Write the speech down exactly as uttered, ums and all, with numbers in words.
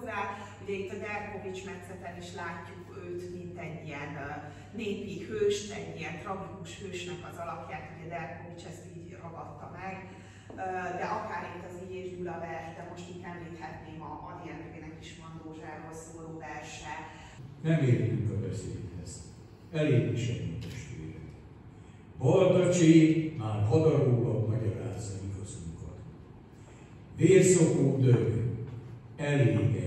hozzá. Ugye itt a Derkovich metszeten is látjuk őt, mint egy ilyen népi hőst, egy ilyen tragikus hősnek az alakját, ugye Derkovich ezt így ragadta meg. De akár itt az Így és Gyula vers, de most itt említhetném a Ady Endrének is Mandózsáról szóló verse. Nem értünk a beszédhez. Elég is egy testvére. Baltacsi már hadarólag magyarázza igazunkat. Vérszokó dög, elég